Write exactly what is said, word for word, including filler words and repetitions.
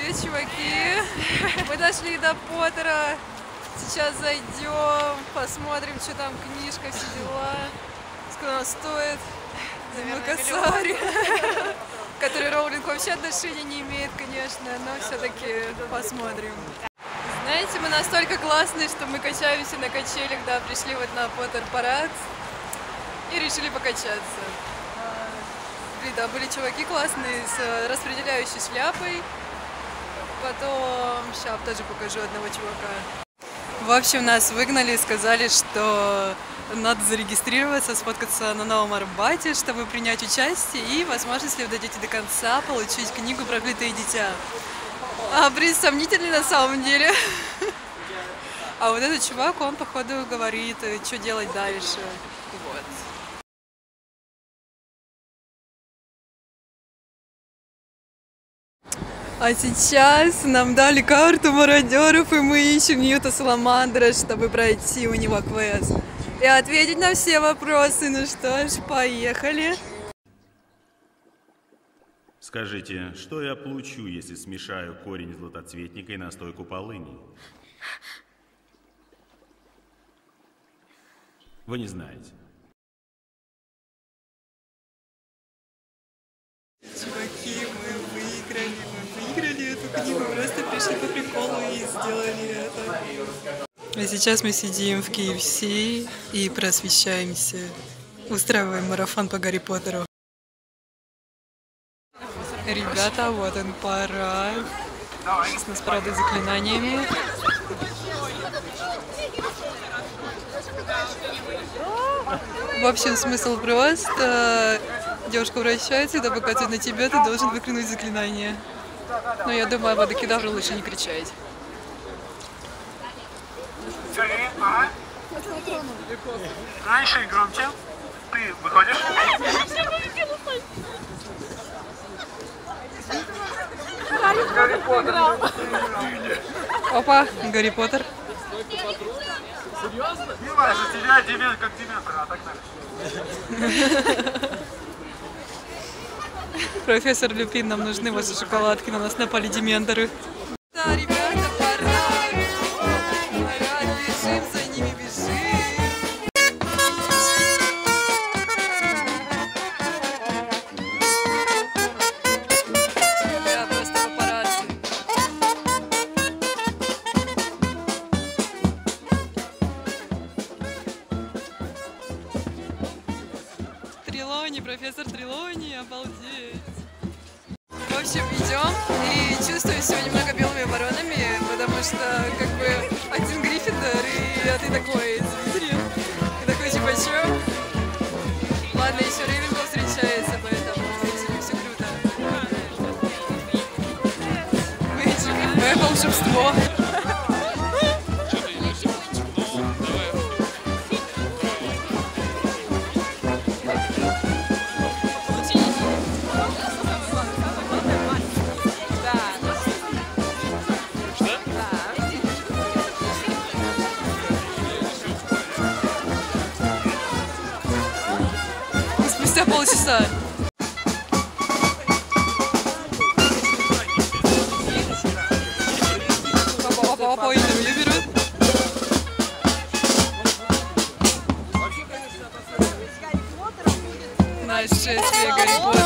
Привет, чуваки! Мы дошли до Поттера. Сейчас зайдем, посмотрим, что там книжка, все дела. Сколько она стоит. За косарь. Который Роулинг вообще отношения не имеет, конечно, но все-таки посмотрим. Знаете, мы настолько классные, что мы качаемся на качелях, да, пришли вот на Поттер-парад и решили покачаться. Блин, да, были чуваки классные с распределяющей шляпой. Потом, сейчас тоже покажу одного чувака. В общем, нас выгнали, сказали, что надо зарегистрироваться, сфоткаться на Новом Арбате, чтобы принять участие и, возможно, если вы дойдете до конца, получить книгу «Проклятое дитя». А приз сомнительный на самом деле. А вот этот чувак, он, походу, говорит, что делать дальше. Вот. А сейчас нам дали карту мародеров, и мы ищем Ньюта Саламандра, чтобы пройти у него квест. И ответить на все вопросы. Ну что ж, поехали. Скажите, что я получу, если смешаю корень златоцветника и настойку полыни? Вы не знаете. Чуваки, мы выиграли, мы выиграли эту книгу, просто пришли по приколу и сделали это. А сейчас мы сидим в кей эф си и просвещаемся, устраиваем марафон по Гарри Поттеру. Ребята, вот он парад. Сейчас нас порадуют заклинаниями. В общем, смысл просто. Девушка вращается, и когда показывает на тебя, ты должен выкрикнуть заклинание. Но я думаю, об Абракадабру лучше не кричать. Ага. Раньше и громче. Ты выходишь. Гарри Поттер. Опа, Гарри Поттер. Серьезно? Не важно, тебя Димен как Диметр, а так дальше. Профессор Люпин, нам нужны ваши шоколадки, на нас напали дементоры. Да, ребята, парад! Парад, бежим, за ними бежим! Да, просто папарацци. Трелони, профессор Трелони, обалдеть! В общем, идем и чувствую себя немного белыми воронами, потому что как бы один Гриффиндор, и а ты такой, смотри, и такой типа, чё? Ладно, еще Рейвенклоу встречается, поэтому сегодня все круто. Мэджик, мое волшебство. Спустя полчаса. Папа, интервью берут. Нашествие Гарри Поттера.